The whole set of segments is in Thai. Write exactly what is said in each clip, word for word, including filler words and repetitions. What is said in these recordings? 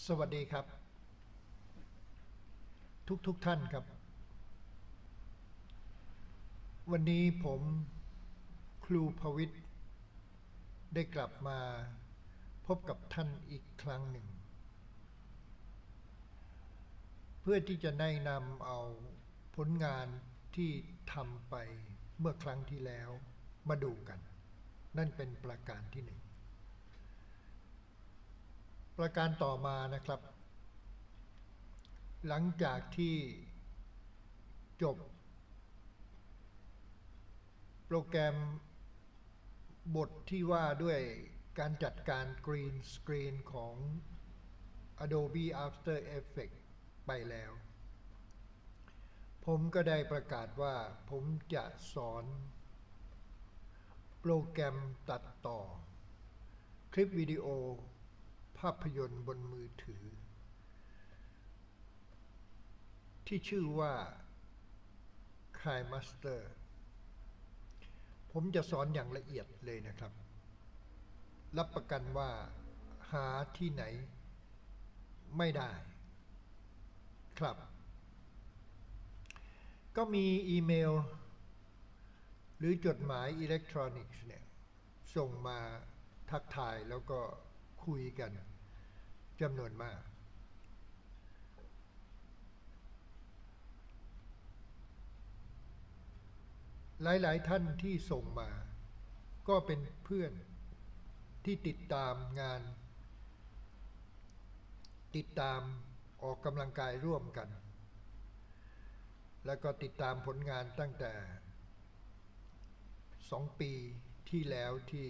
สวัสดีครับทุกทุกท่านครับวันนี้ผมครูภวิทย์ได้กลับมาพบกับท่านอีกครั้งหนึ่งเพื่อที่จะแนะนำเอาผลงานที่ทำไปเมื่อครั้งที่แล้วมาดูกันนั่นเป็นประการที่หนึ่งประการต่อมานะครับหลังจากที่จบโปรแกรมบทที่ว่าด้วยการจัดการ Green Screen ของ Adobe After Effects ไปแล้วผมก็ได้ประกาศว่าผมจะสอนโปรแกรมตัดต่อคลิปวิดีโอภาพยนตร์บนมือถือที่ชื่อว่า KineMaster ผมจะสอนอย่างละเอียดเลยนะครับรับประกันว่าหาที่ไหนไม่ได้ครับก็มีอีเมลหรือจดหมายอิเล็กทรอนิกส์เนี่ยส่งมาทักทายแล้วก็คุยกันจำนวนมากหลายๆท่านที่ส่งมาก็เป็นเพื่อนที่ติดตามงานติดตามออกกำลังกายร่วมกันแล้วก็ติดตามผลงานตั้งแต่สองปีที่แล้วที่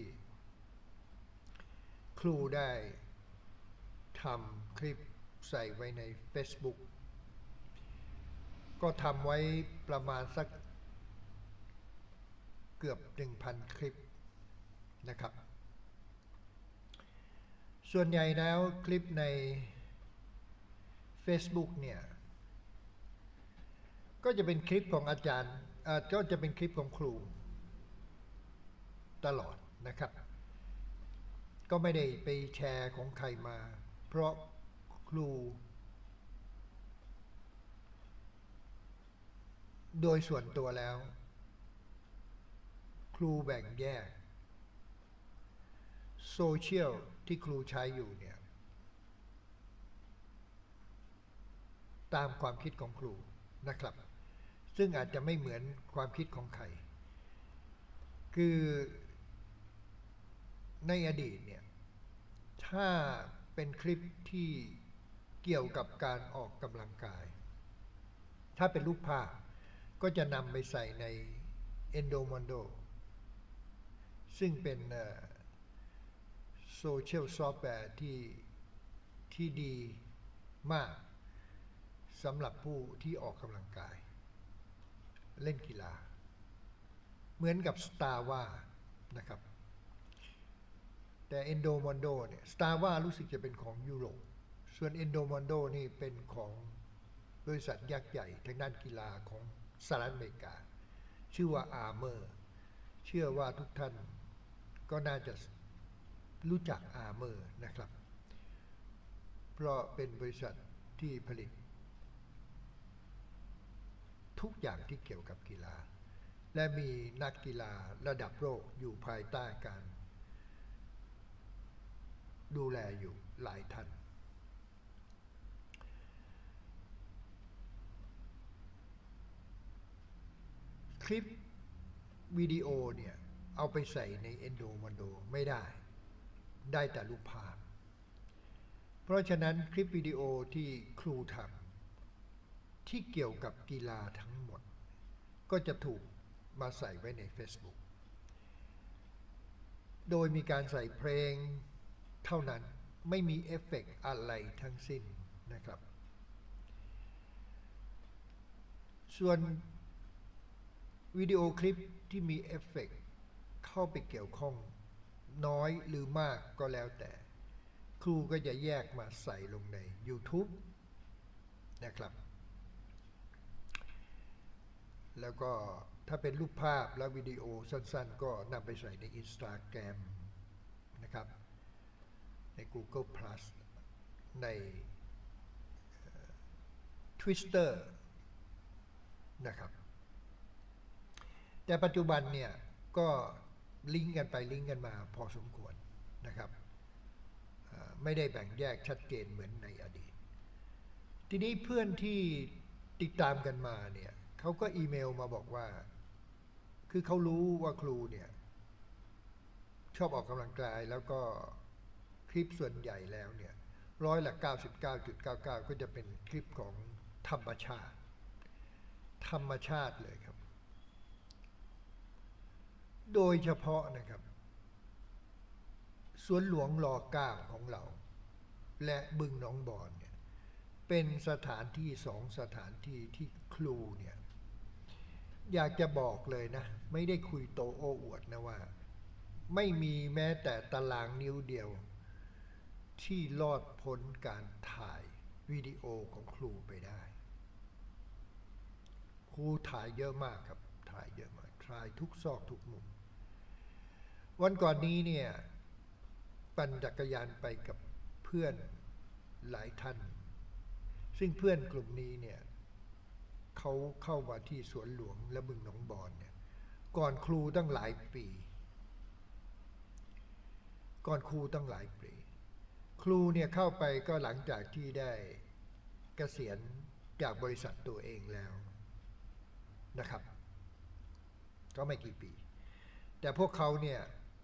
ครูได้ทำคลิปใส่ไว้ใน Facebook ก็ทำไว้ประมาณสักเกือบ หนึ่งพัน คลิปนะครับส่วนใหญ่แล้วคลิปใน Facebook เนี่ยก็จะเป็นคลิปของอาจารย์ก็จะเป็นคลิปของครูตลอดนะครับก็ไม่ได้ไปแชร์ของใครมาเพราะครูโดยส่วนตัวแล้วครูแบ่งแยกโซเชียลที่ครูใช้อยู่เนี่ยตามความคิดของครูนะครับซึ่งอาจจะไม่เหมือนความคิดของใครคือในอดีตเนี่ยถ้าเป็นคลิปที่เกี่ยวกับการออกกำลังกายถ้าเป็นรูปภาพก็จะนำไปใส่ใน Endomondo ซึ่งเป็นโซเชียลซอฟต์แวร์ที่ที่ดีมากสำหรับผู้ที่ออกกำลังกายเล่นกีฬาเหมือนกับ Strava นะครับแต่ Endomondo เนี่ย Strava รู้สึกจะเป็นของยุโรปส่วน Endomondo นี่เป็นของบริษัทยักษ์ใหญ่ทางด้านกีฬาของสหรัฐอเมริกาชื่อว่า Armour เชื่อว่าทุกท่านก็น่าจะรู้จัก Armour นะครับเพราะเป็นบริษัทที่ผลิตทุกอย่างที่เกี่ยวกับกีฬาและมีนักกีฬาระดับโลกอยู่ภายใต้การดูแลอยู่หลายท่านคลิปวิดีโอเนี่ยเอาไปใส่ใน Endomondo ไม่ได้ได้แต่รูปภาพเพราะฉะนั้นคลิปวิดีโอที่ครูทำที่เกี่ยวกับกีฬาทั้งหมดก็จะถูกมาใส่ไว้ใน Facebook โดยมีการใส่เพลงเท่านั้นไม่มีเอฟเฟกต์อะไรทั้งสิ้นนะครับส่วนวิดีโอคลิปที่มีเอฟเฟกต์เข้าไปเกี่ยวข้องน้อยหรือมากก็แล้วแต่ครูก็จะแยกมาใส่ลงใน YouTube นะครับแล้วก็ถ้าเป็นรูปภาพและวิดีโอสั้นๆก็นำไปใส่ใน Instagram นะครับใน Google Plus ใน Twitter นะครับแต่ปัจจุบันเนี่ยก็ลิงก์กันไปลิงก์กันมาพอสมควรนะครับไม่ได้แบ่งแยกชัดเจนเหมือนในอดีตทีนี้เพื่อนที่ติดตามกันมาเนี่ยเขาก็อีเมลมาบอกว่าคือเขารู้ว่าครูเนี่ยชอบออกกำลังกายแล้วก็คลิปส่วนใหญ่แล้วเนี่ยร้อยละเก้าสิบเก้าจุดเก้าเก้าก็จะเป็นคลิปของธรรมชาติธรรมชาติเลยครับโดยเฉพาะนะครับสวนหลวงรอเก้าของเราและบึงหนองบอนเนี่ยเป็นสถานที่สองสถานที่ที่ครูเนี่ยอยากจะบอกเลยนะไม่ได้คุยโตโอ้อวดนะว่าไม่มีแม้แต่ตารางนิ้วเดียวที่รอดพ้นการถ่ายวิดีโอของครูไปได้ครูถ่ายเยอะมากครับถ่ายเยอะมากถ่ายทุกซอกทุกมุมวันก่อนนี้เนี่ยปั่นจักรยานไปกับเพื่อนหลายท่านซึ่งเพื่อนกลุ่มนี้เนี่ยเขาเข้ามาที่สวนหลวงและบึงหนองบอนเนี่ยก่อนครูตั้งหลายปีก่อนครูตั้งหลายปีครูเนี่ยเข้าไปก็หลังจากที่ได้เกษียณจากบริษัทตัวเองแล้วนะครับก็ไม่กี่ปีแต่พวกเขาเนี่ย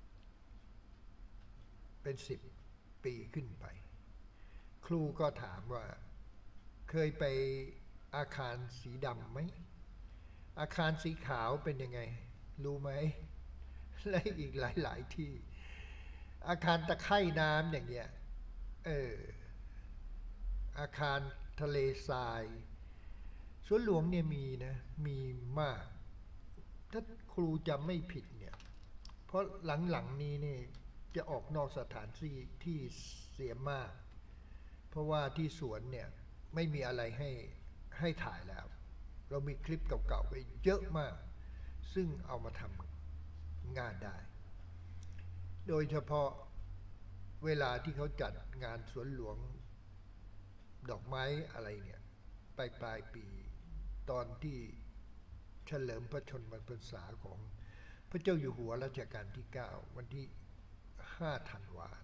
เป็นสิบปีขึ้นไปครูก็ถามว่าเคยไปอาคารสีดำไหมอาคารสีขาวเป็นยังไงรู้ไหมและอีกหลายๆที่อาคารตะไคร่น้ำอย่างเงี้ยเอออาคารทะเลทรายสวนหลวงเนี่ยมีนะมีมากถ้าครูจำไม่ผิดเนี่ยเพราะหลังๆนี้เนี่ยจะออกนอกสถานที่ที่เสียมากเพราะว่าที่สวนเนี่ยไม่มีอะไรให้ให้ถ่ายแล้วเรามีคลิปเก่าๆไว้เยอะมากซึ่งเอามาทำงานได้โดยเฉพาะเวลาที่เขาจัดงานสวนหลวงดอกไม้อะไรเนี่ยปลายปลายปีตอนที่เฉลิมพระชนมพรรษาของพระเจ้าอยู่หัวรัชกาลที่เก้าวันที่ห้าธันวาคม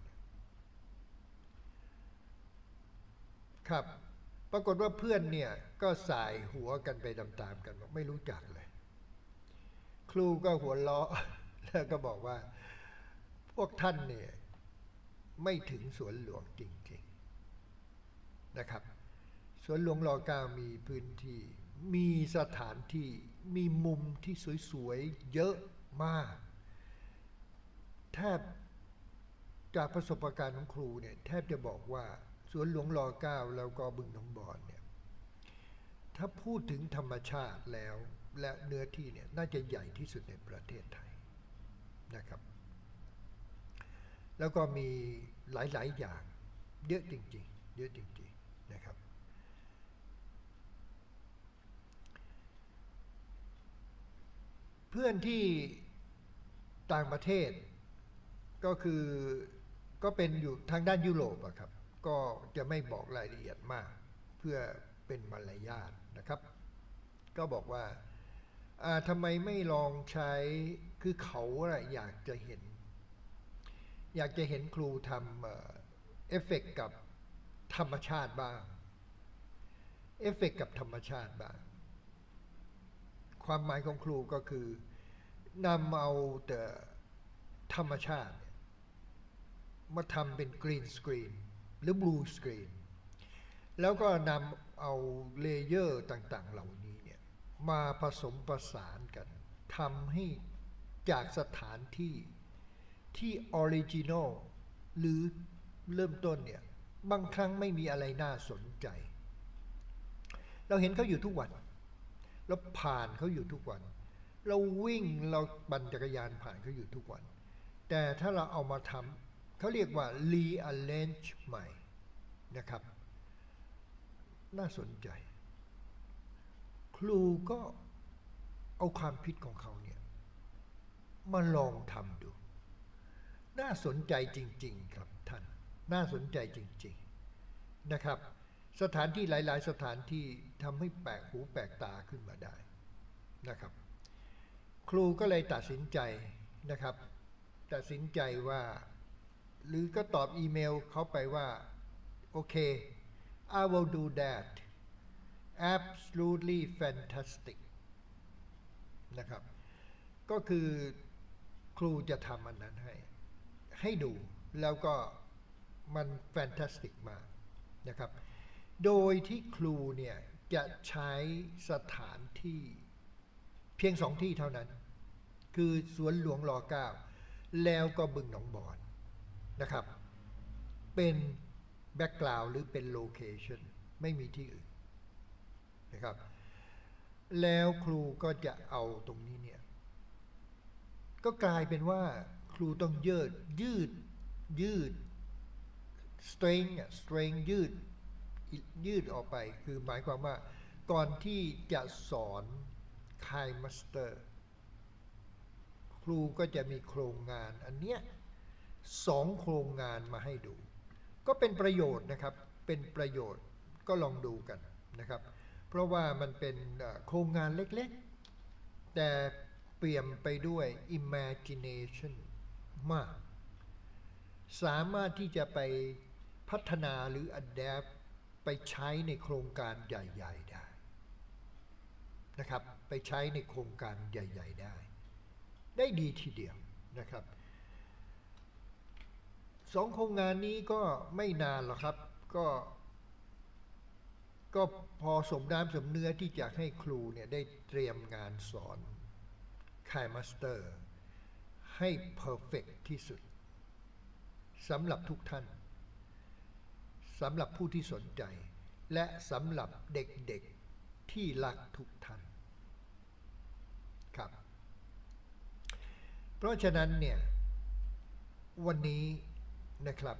ครับปรากฏว่าเพื่อนเนี่ยก็สายหัวกันไปตามๆกันบอกไม่รู้จักเลยครูก็หัวเราะแล้วก็บอกว่าพวกท่านเนี่ยไม่ถึงสวนหลวงจริงๆนะครับสวนหลวงรอเก้ามีพื้นที่มีสถานที่มีมุมที่สวยๆเยอะมากแทบจากประสบการณ์ของครูเนี่ยแทบจะบอกว่าสวนหลวงรอเก้าแล้วก็บึงหนองบอนเนี่ยถ้าพูดถึงธรรมชาติแล้วและเนื้อที่เนี่ยน่าจะใหญ่ที่สุดในประเทศไทยนะครับแล้วก็มีหลายๆอย่างเยอะจริงๆเยอะจริงๆนะครับเพื่อนที่ต่างประเทศก็คือก็เป็นอยู่ทางด้านยุโรปอะครับก็จะไม่บอกรายละเอียดมากเพื่อเป็นมารยาทนะครับก็บอกว่าทำไมไม่ลองใช้คือเขาอยากจะเห็นอยากจะเห็นครูทำเอฟเฟกต์กับธรรมชาติบ้างเอฟเฟกต์กับธรรมชาติบ้างความหมายของครูก็คือนำเอาแต่ธรรมชาติมาทำเป็นกรีนสกรีนหรือบลูสกรีนแล้วก็นำเอาเลเยอร์ต่างๆเหล่านี้เนี่ยมาผสมประสานกันทำให้จากสถานที่ที่ออริจินอลหรือเริ่มต้นเนี่ยบางครั้งไม่มีอะไรน่าสนใจเราเห็นเขาอยู่ทุกวันเราผ่านเขาอยู่ทุกวันเราวิ่งเราปั่นจักรยานผ่านเขาอยู่ทุกวันแต่ถ้าเราเอามาทำเขาเรียกว่า rearrange ใหม่นะครับน่าสนใจครูก็เอาความคิดของเขาเนี่ยมาลองทำดูน่าสนใจจริงๆครับท่านน่าสนใจจริงๆนะครับสถานที่หลายๆสถานที่ทำให้แปลกหูแปลกตาขึ้นมาได้นะครับครูก็เลยตัดสินใจนะครับตัดสินใจว่าหรือก็ตอบอีเมลเขาไปว่าโอเค I will do that absolutely fantastic นะครับก็คือครูจะทำอันนั้นให้ให้ดูแล้วก็มันแฟนตาสติกมากนะครับโดยที่ครูเนี่ยจะใช้สถานที่เพียงสองที่เท่านั้นคือสวนหลวงรอเก้าแล้วก็บึงหนองบอนนะครับเป็นแบ็กกราวด์หรือเป็นโลเคชั่นไม่มีที่อื่นนะครับแล้วครูก็จะเอาตรงนี้เนี่ยก็กลายเป็นว่าครูต้องยืดยืดยืด string อ่ะ string ยืดยืดออกไปคือหมายความว่าก่อนที่จะสอนคายมาสเตอร์ครูก็จะมีโครงงานอันเนี้ยสองโครงงานมาให้ดูก็เป็นประโยชน์นะครับเป็นประโยชน์ก็ลองดูกันนะครับเพราะว่ามันเป็นโครงงานเล็กๆแต่เปี่ยมไปด้วย imagination มากสามารถที่จะไปพัฒนาหรือ adapt ไปใช้ในโครงการใหญ่ๆได้นะครับไปใช้ในโครงการใหญ่ๆได้ได้ดีทีเดียวนะครับสองโครงงานนี้ก็ไม่นานหรอกครับก็ก็พอสมน้ำสมเนื้อที่จะให้ครูเนี่ยได้เตรียมงานสอนคายมาสเตอร์ให้เพอร์เฟกต์ที่สุดสำหรับทุกท่านสำหรับผู้ที่สนใจและสำหรับเด็กๆที่รักทุกท่านครับเพราะฉะนั้นเนี่ยวันนี้นะครับ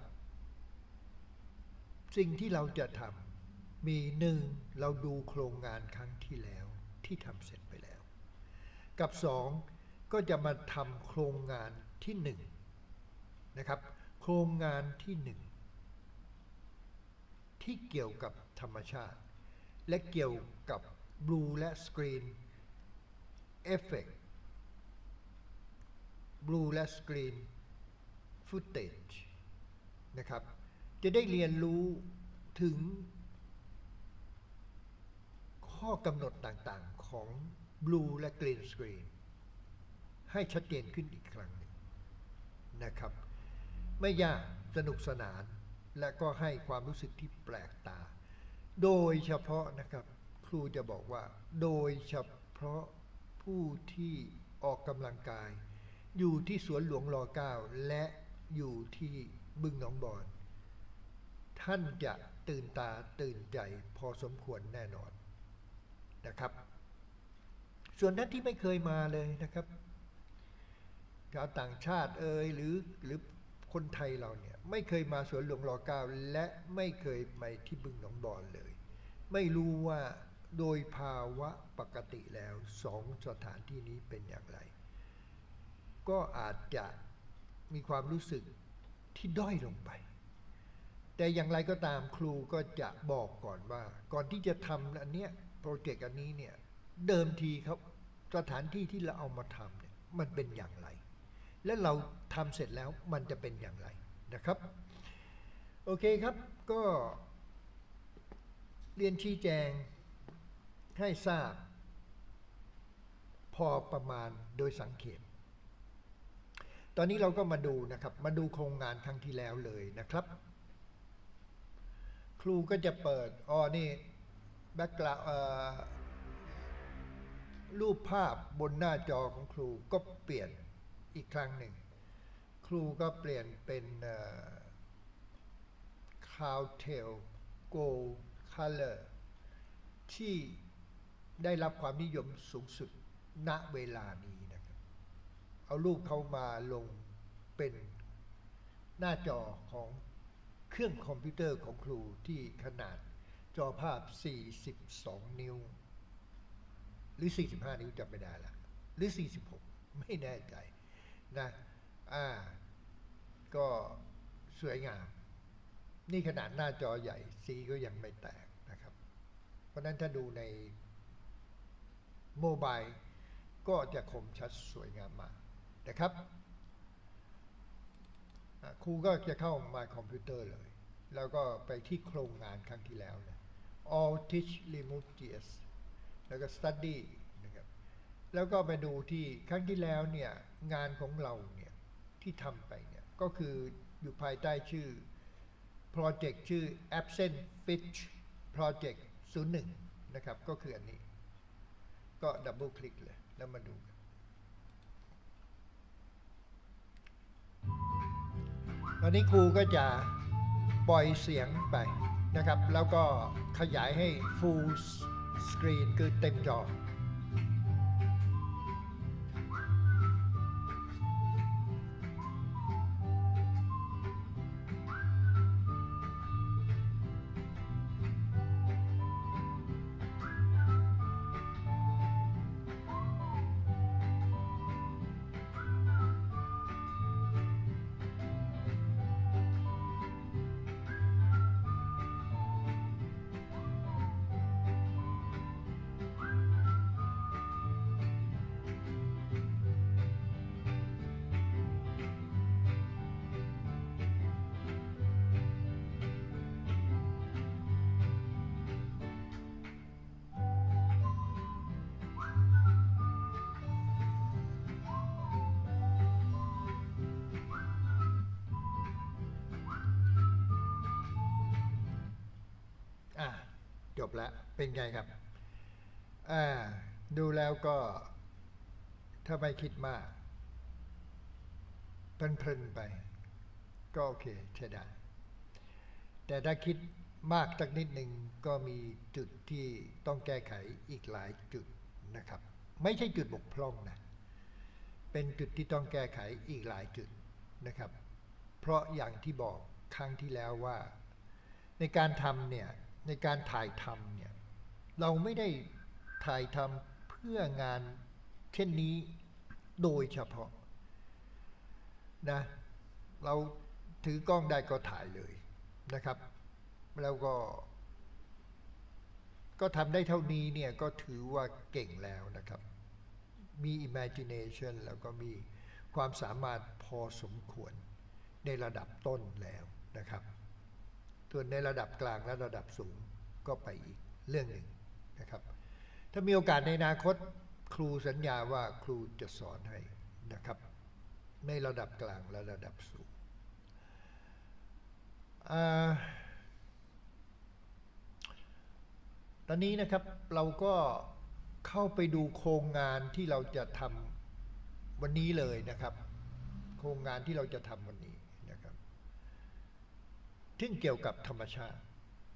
สิ่งที่เราจะทำมีหนึ่งเราดูโครงงานครั้งที่แล้วที่ทำเสร็จไปแล้วกับสองก็จะมาทำโครงงานที่หนึ่งนะครับโครงงานที่หนึ่งที่เกี่ยวกับธรรมชาติและเกี่ยวกับบลูและสกรีนเอฟเฟกต์บลูและสกรีนฟุตเทจนะครับจะได้เรียนรู้ถึงข้อกำหนดต่างๆของบลูและกรีนสกรีนให้ชัดเจนขึ้นอีกครั้งหนึ่งนะครับไม่ยากสนุกสนานและก็ให้ความรู้สึกที่แปลกตาโดยเฉพาะนะครับครูจะบอกว่าโดยเฉพาะผู้ที่ออกกำลังกายอยู่ที่สวนหลวงรอเก้าและอยู่ที่บึงหนองบอนท่านจะตื่นตาตื่นใจพอสมควรแน่นอนนะครับส่วนท่านที่ไม่เคยมาเลยนะครับชาวต่างชาติเอ่ยหรือหรือคนไทยเราเนี่ยไม่เคยมาสวนหลวงรอเก้าและไม่เคยไปที่บึงหนองบอนเลยไม่รู้ว่าโดยภาวะปกติแล้วสองสถานที่นี้เป็นอย่างไรก็อาจจะมีความรู้สึกที่ด้อยลงไปแต่อย่างไรก็ตามครูก็จะบอกก่อนว่าก่อนที่จะทำอันเนี้ยโปรเจกต์อันนี้เนี่ยเดิมทีครับสถานที่ที่เราเอามาทำเนี่ยมันเป็นอย่างไรและเราทำเสร็จแล้วมันจะเป็นอย่างไรนะครับโอเคครับก็เรียนชี้แจงให้ทราบพอประมาณโดยสังเขปตอนนี้เราก็มาดูนะครับมาดูโครงงานครั้งที่แล้วเลยนะครับครูก็จะเปิดอ๋อนี่แบ็คกราวด์รูปภาพบนหน้าจอของครูก็เปลี่ยนอีกครั้งหนึ่งครูก็เปลี่ยนเป็นคาวเทลโกลด์คัลเลอร์ที่ได้รับความนิยมสูงสุดณเวลานี้นะครับเอารูปเขามาลงเป็นหน้าจอของเครื่องคอมพิวเตอร์ของครูที่ขนาดจอภาพสี่สิบสองนิ้วหรือสี่สิบห้านิ้วจำไม่ได้ละหรือสี่สิบหกไม่แน่ใจนะอ่าก็สวยงามนี่ขนาดหน้าจอใหญ่สีก็ยังไม่แตกนะครับเพราะนั้นถ้าดูในโมบายก็จะคมชัดสวยงามมากนะครับครูก็จะเข้ามาคอมพิวเตอร์เลยแล้วก็ไปที่โครงงานครั้งที่แล้วนะ all teach remove จี เอส แล้วก็ study นะครับแล้วก็ไปดูที่ครั้งที่แล้วเนี่ยงานของเราเนี่ยที่ทำไปเนี่ยก็คืออยู่ภายใต้ชื่อโปรเจกต์ชื่อ absent fish project ศูนย์หนึ่งนะครับก็คืออันนี้ก็ดับเบิลคลิกเลยแล้วมาดูกันตอนนี้ครูก็จะปล่อยเสียงไปนะครับแล้วก็ขยายให้ full screen คือเต็มจออ่ะจบแล้วเป็นไงครับอ่าดูแล้วก็ถ้าไม่คิดมากเพลินๆไปก็โอเคใช่ได้แต่ถ้าคิดมากสักนิดหนึ่งก็มีจุดที่ต้องแก้ไขอีกหลายจุดนะครับไม่ใช่จุดบกพร่องนะเป็นจุดที่ต้องแก้ไขอีกหลายจุดนะครับเพราะอย่างที่บอกครั้งที่แล้วว่าในการทำเนี่ยในการถ่ายทำเนี่ยเราไม่ได้ถ่ายทำเพื่องานเช่นนี้โดยเฉพาะนะเราถือกล้องได้ก็ถ่ายเลยนะครับแล้วก็ก็ทำได้เท่านี้เนี่ยก็ถือว่าเก่งแล้วนะครับมี imagination แล้วก็มีความสามารถพอสมควรในระดับต้นแล้วนะครับส่วนในระดับกลางและระดับสูงก็ไปอีกเรื่องหนึ่งนะครับถ้ามีโอกาสในอนาคตครูสัญญาว่าครูจะสอนให้นะครับในระดับกลางและระดับสูงตอนนี้นะครับเราก็เข้าไปดูโครงงานที่เราจะทำวันนี้เลยนะครับโครงงานที่เราจะทำวันนี้นะครับที่เกี่ยวกับธรรมชาติ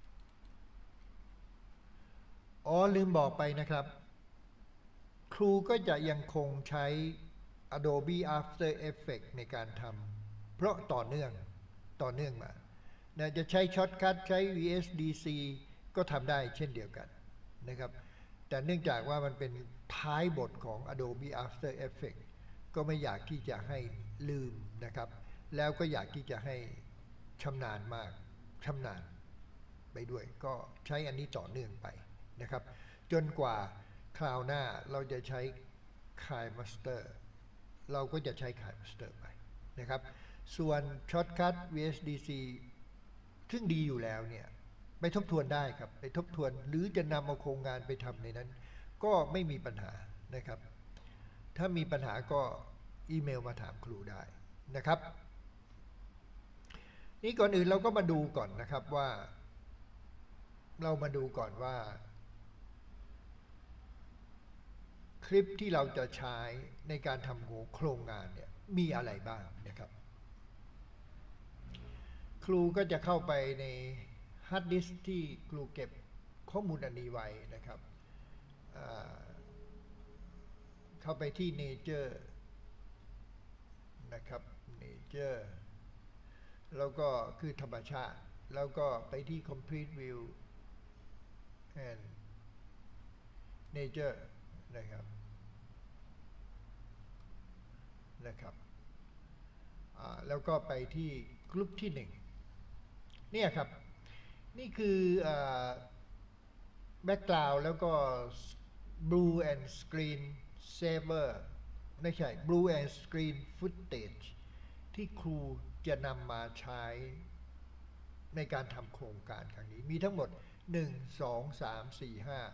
อ๋อลืมบอกไปนะครับครูก็จะยังคงใช้ Adobe After Effects ในการทำเพราะต่อเนื่องต่อเนื่องมานะจะใช้ช็อตคัทใช้ วี เอส ดี ซี ก็ทำได้เช่นเดียวกันนะครับแต่เนื่องจากว่ามันเป็นท้ายบทของ Adobe After Effects ก็ไม่อยากที่จะให้ลืมนะครับแล้วก็อยากที่จะให้ชำนาญมากชำนาญไปด้วยก็ใช้อันนี้ต่อเนื่องไปนะครับจนกว่าคราวหน้าเราจะใช้ KineMaster เราก็จะใช้ KineMaster ไปนะครับส่วน Shortcut วี เอส ดี ซี ซึ่งดีอยู่แล้วเนี่ยไปทบทวนได้ครับไปทบทวนหรือจะนำเอาโครงงานไปทำในนั้นก็ไม่มีปัญหานะครับถ้ามีปัญหาก็อีเมลมาถามครูได้นะครับนี่ก่อนอื่นเราก็มาดูก่อนนะครับว่าเรามาดูก่อนว่าคลิปที่เราจะใช้ในการทำโครงงานเนี่ยมีอะไรบ้างนะครับครูก็จะเข้าไปในฮาร์ดดิสก์ที่ครูเก็บข้อมูลอันนี้ไว้นะครับเข้าไปที่ Nature นะครับ Nature แล้วก็คือธรรมชาติแล้วก็ไปที่ Complete View and Nature นะครับนะครับแล้วก็ไปที่กลุ่มที่หนึ่งเนี่ยครับนี่คือแบ็กกราวด์แล้วก็ blue and screen saver ไม่ใช่ blue and screen footage ที่ครูจะนำมาใช้ในการทำโครงการครั้งนี้มีทั้งหมดหนึ่ง สอง สาม สี่ ห้า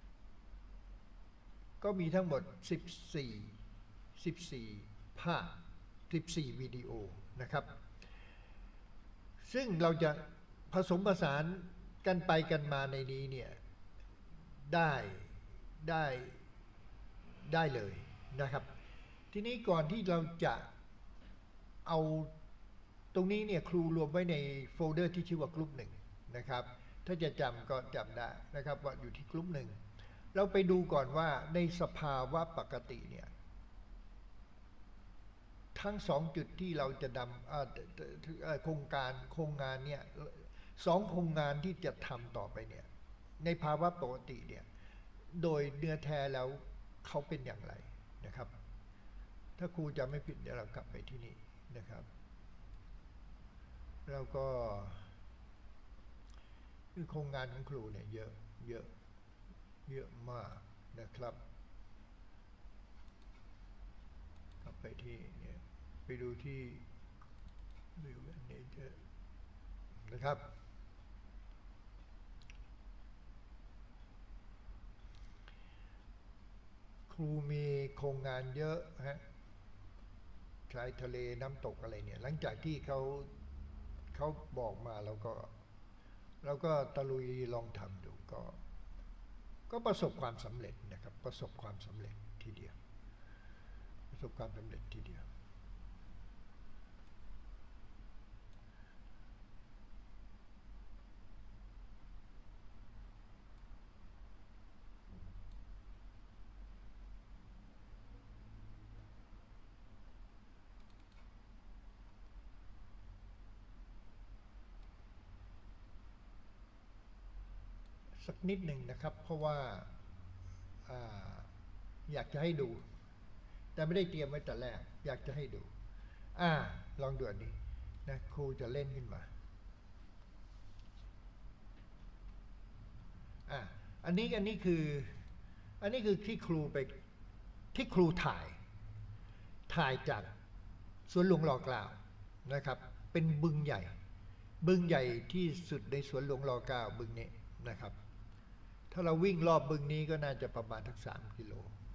ก็มีทั้งหมดสิบสี่ สิบสี่ภาพสิบสี่วิดีโอนะครับซึ่งเราจะผสมผสานกันไปกันมาในนี้เนี่ยได้ได้ได้เลยนะครับทีนี้ก่อนที่เราจะเอาตรงนี้เนี่ยครูรวมไว้ในโฟลเดอร์ที่ชื่อว่ากลุ่มหนึ่งนะครับถ้าจะจำก็จำได้นะครับว่าอยู่ที่กลุ่มหนึ่งเราไปดูก่อนว่าในสภาวะปกติเนี่ยทั้งสองจุดที่เราจะนำโครงการโครงงานเนี่ยสองโครงงานที่จะทำต่อไปเนี่ยในภาวะปกติเนี่ยโดยเนื้อแท้แล้วเขาเป็นอย่างไรนะครับถ้าครูจะไม่ผิดเดี๋ยวเรากลับไปที่นี่นะครับแล้วก็คือโครงงานของครูเนี่ยเยอะเยอะเยอะมากนะครับกลับไปที่เนี่ยไปดูที่วิวเนเจอร์นะครับครูมีโครงงานเยอะฮะชายทะเลน้ำตกอะไรเนี่ยหลังจากที่เขาเขาบอกมาแล้วก็เราก็ตะลุยลองทำดูก็ก็ประสบความสำเร็จนะครับประสบความสำเร็จทีเดียวประสบความสำเร็จทีเดียวสักนิดหนึ่งนะครับเพราะว่าอยากจะให้ดูแต่ไม่ได้เตรียมไว้แต่แรกอยากจะให้ดูอ่าลองดูอันนี้นะครูจะเล่นขึ้นมาอ่าอันนี้อันนี้คืออันนี้คือที่ครูไปที่ครูถ่ายถ่ายจากสวนหลวงรอเกล้านะครับเป็นบึงใหญ่บึงใหญ่ที่สุดในสวนหลวงรอเกล้าบึงนี้นะครับถ้าเราวิ่งรอบบึงนี้ก็น่าจะประมาณทั้งสามกิโล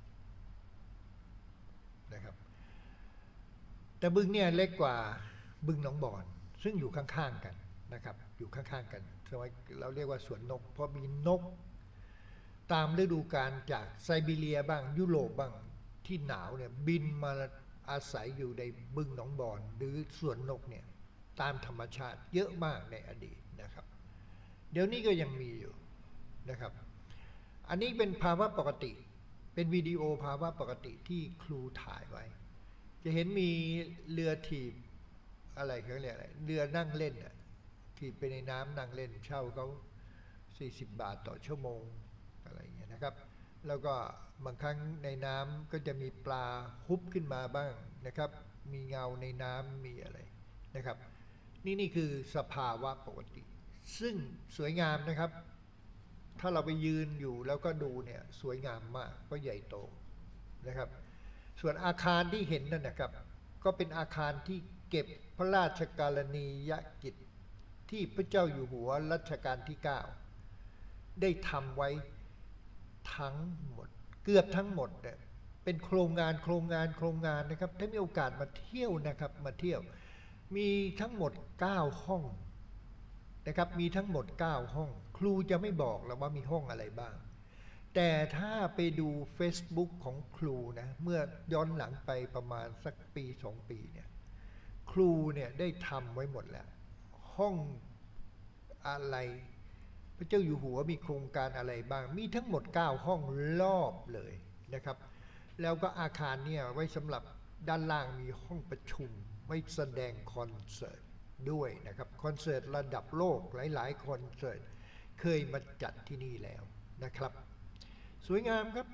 นะครับแต่บึงเนี่ยเล็กกว่าบึงหนองบอนซึ่งอยู่ข้างๆกันนะครับอยู่ข้างๆกันสมัยเราเรียกว่าสวนนกเพราะมีนกตามฤดูกาลจากไซบีเรียบ้างยุโรปบ้างที่หนาวเนี่ยบินมาอาศัยอยู่ในบึงหนองบอนหรือสวนนกเนี่ยตามธรรมชาติเยอะมากในอดีตนะครับเดี๋ยวนี้ก็ยังมีอยู่นะครับอันนี้เป็นภาวะปกติเป็นวิดีโอภาวะปกติที่ครูถ่ายไว้จะเห็นมีเรือถีบอะไรเขาเรียกอะไรเรือนั่งเล่นอ่ะถีบไปในน้ำนั่งเล่นเช่าเขาสี่สิบบาทต่อชั่วโมงอะไรอย่างเงี้ยนะครับแล้วก็บางครั้งในน้ำก็จะมีปลาฮุบขึ้นมาบ้างนะครับมีเงาในน้ำมีอะไรนะครับนี่นี่คือสภาวะปกติซึ่งสวยงามนะครับถ้าเราไปยืนอยู่แล้วก็ดูเนี่ยสวยงามมากเพราะใหญ่โตนะครับส่วนอาคารที่เห็นนั่นนะครับก็เป็นอาคารที่เก็บพระราชกรณียกิจที่พระเจ้าอยู่หัวรัชกาลที่เก้าได้ทำไว้ทั้งหมดเกือบทั้งหมดเนี่ยเป็นโครงงานโครงงานโครงงานนะครับถ้ามีโอกาสมาเที่ยวนะครับมาเที่ยวมีทั้งหมดเก้าห้องนะครับมีทั้งหมดเก้าห้องครูจะไม่บอกแล้วว่ามีห้องอะไรบ้างแต่ถ้าไปดู Facebook ของครูนะเมื่อย้อนหลังไปประมาณสักปีสองปีเนี่ยครูเนี่ยได้ทำไว้หมดแล้วห้องอะไรพระเจ้าอยู่หัวมีโครงการอะไรบ้างมีทั้งหมดเก้าห้องรอบเลยนะครับแล้วก็อาคารเนี่ยไว้สำหรับด้านล่างมีห้องประชุมไว้แสดงคอนเสิร์ตด้วยนะครับคอนเสิร์ตระดับโลกหลายๆคอนเสิร์ตเคยมาจัดที่นี่แล้วนะครับสวยงามครับ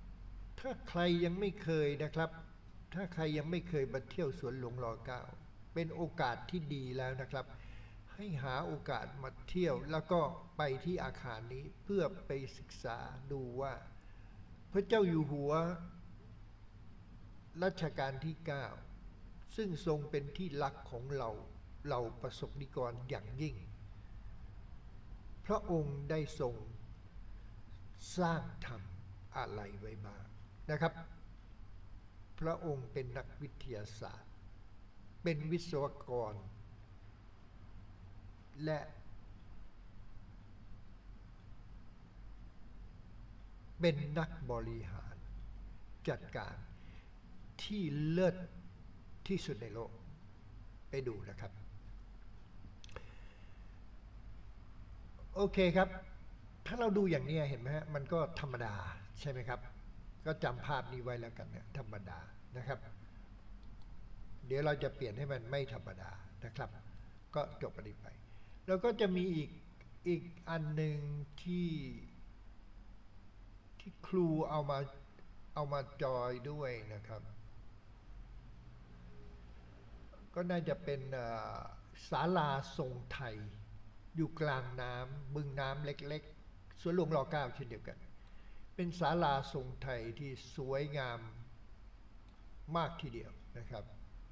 ถ้าใครยังไม่เคยนะครับถ้าใครยังไม่เคยมาเที่ยวสวนหลวงรอเก้าไปเป็นโอกาสที่ดีแล้วนะครับให้หาโอกาสมาเที่ยวแล้วก็ไปที่อาคารนี้เพื่อไปศึกษาดูว่าพระเจ้าอยู่หัวรัชกาลที่เก้าซึ่งทรงเป็นที่รักของเราเราประสบนิกรอย่างยิ่งพระองค์ได้ทรงสร้างทำอะไรไว้บ้างนะครับพระองค์เป็นนักวิทยาศาสตร์เป็นวิศวกรและเป็นนักบริหารจัดการที่เลิศที่สุดในโลกไปดูนะครับโอเคครับถ้าเราดูอย่างนี้เห็นไหมฮะมันก็ธรรมดาใช่ไหมครับก็จำภาพนี้ไว้แล้วกันเนี่ยธรรมดานะครับเดี๋ยวเราจะเปลี่ยนให้มันไม่ธรรมดานะครับก็จบไปไปแล้วก็จะมีอีกอีกอันหนึ่งที่ที่ครูเอามาเอามาจอยด้วยนะครับก็น่าจะเป็นศาลาทรงไทยอยู่กลางน้ำบึงน้ำเล็กๆสวนหลวงรอเก้าเช่นเดียวกันเป็นศาลาทรงไทยที่สวยงามมากทีเดียวนะครับ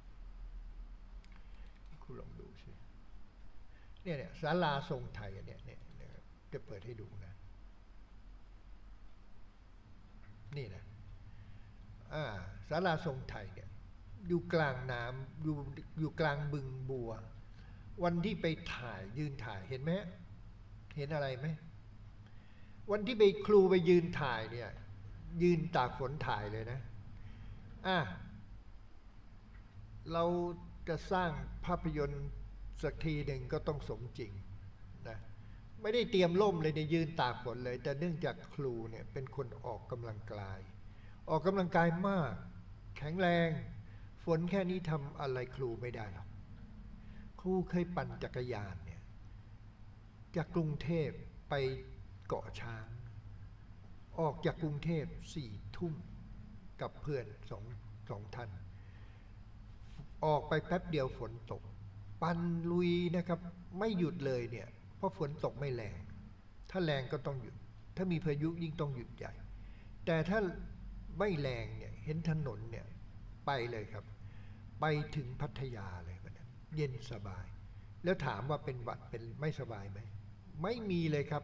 คุณลองดูสิเนี่ยเนี่ยศาลาทรงไทยเนี่ยเนี่ยจะเปิดให้ดูนะนี่นะอ่าศาลาทรงไทยเนี่ยอยู่กลางน้ำอยู่อยู่กลางบึงบัววันที่ไปถ่ายยืนถ่ายเห็นไหมเห็นอะไรไหมวันที่ไปครูไปยืนถ่ายเนี่ยยืนตากฝนถ่ายเลยนะอ่ะเราจะสร้างภาพยนตร์สักทีหนึ่งก็ต้องสมจริงนะไม่ได้เตรียมร่มเลยในยืนตากฝนเลยแต่เนื่องจากครูเนี่ยเป็นคนออกกำลังกายออกกำลังกายมากแข็งแรงฝนแค่นี้ทำอะไรครูไม่ได้หรอกครูเคยปั่นจักรยานเนี่ยจากกรุงเทพไปเกาะช้างออกจากกรุงเทพสี่ทุ่มกับเพื่อนสองสองท่านออกไปแป๊บเดียวฝนตกปั่นลุยนะครับไม่หยุดเลยเนี่ยเพราะฝนตกไม่แรงถ้าแรงก็ต้องหยุดถ้ามีพายุยิ่งต้องหยุดใหญ่แต่ถ้าไม่แรงเนี่ยเห็นถนนเนี่ยไปเลยครับไปถึงพัทยาเลยวันนั้นเย็นสบายแล้วถามว่าเป็นหวัดเป็นไม่สบายไหมไม่มีเลยครับ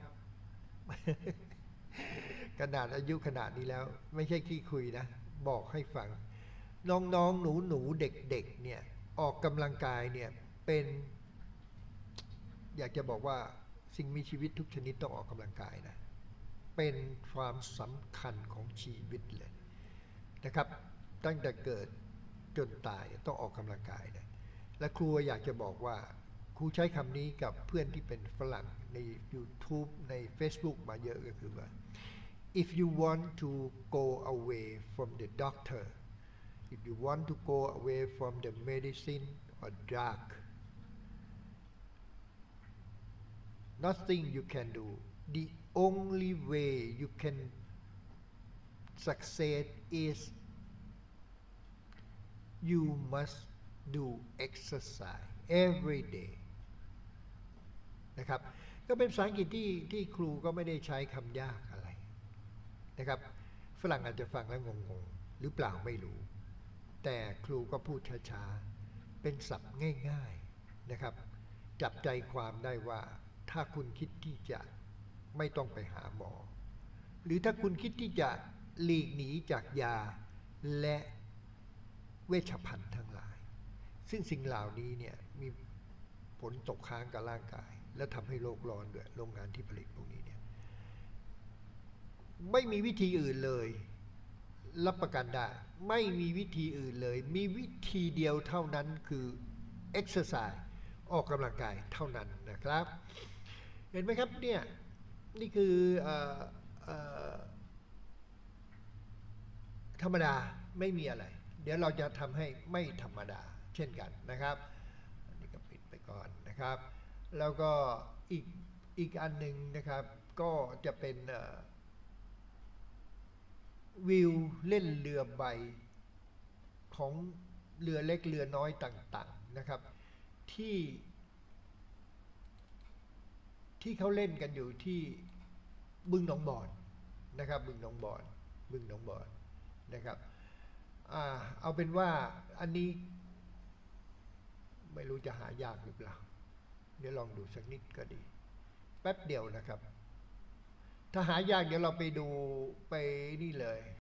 ขนาดอายุขนาดนี้แล้วไม่ใช่ขี้คุยนะบอกให้ฟังน้องๆหนูหนูเด็กๆเนี่ยออกกำลังกายเนี่ยเป็นอยากจะบอกว่าสิ่งมีชีวิตทุกชนิดต้องออกกำลังกายนะเป็นความสำคัญของชีวิตเลยนะครับตั้งแต่เกิดจนตายต้องออกกำลังกายนะและครูอยากจะบอกว่าครูใช้คำนี้กับเพื่อนที่เป็นฝรั่งใน YouTube ใน Facebook มาเยอะก็คือว่า if you want to go away from the doctor if you want to go away from the medicine or drug nothing you can do the only way you can succeed is you must do exercise every day นะครับก็เป็นภาษาอังกฤษที่ที่ครูก็ไม่ได้ใช้คำยากอะไรนะครับฝรั่งอาจจะฟังแล้วงงๆหรือเปล่าไม่รู้แต่ครูก็พูดช้าๆเป็นศัพท์ง่ายๆนะครับจับใจความได้ว่าถ้าคุณคิดที่จะไม่ต้องไปหาหมอหรือถ้าคุณคิดที่จะหลีกหนีจากยาและเวชภัณฑ์ทั้งหลายซึ่งสิ่งเหล่านี้เนี่ยมีผลตกค้างกับร่างกายและทำให้โลกร้อนด้วยโรงงานที่ผลิตพวกนี้เนี่ยไม่มีวิธีอื่นเลยรับประกันได้ไม่มีวิธีอื่นเลยมีวิธีเดียวเท่านั้นคือ exercise ออกกำลังกายเท่านั้นนะครับเห็นไหมครับเนี่ยนี่คือเอ่อเอ่อธรรมดาไม่มีอะไรเดี๋ยวเราจะทำให้ไม่ธรรมดาเช่นกันนะครับอันนี้ก็ปิดไปก่อนนะครับแล้วก็อีกอีกอันหนึ่งนะครับก็จะเป็นวิวเล่นเรือใบของเรือเล็กเรือน้อยต่างๆนะครับที่ที่เขาเล่นกันอยู่ที่บึงหนองบอนนะครับบึงหนองบอนบึงหนองบอนนะครับอ่าเอาเป็นว่าอันนี้ไม่รู้จะหายากหรือเปล่าเดี๋ยวลองดูสักนิดก็ดีแป๊บเดียวนะครับถ้าหายากเดี๋ยวเราไปดูไปนี่เลย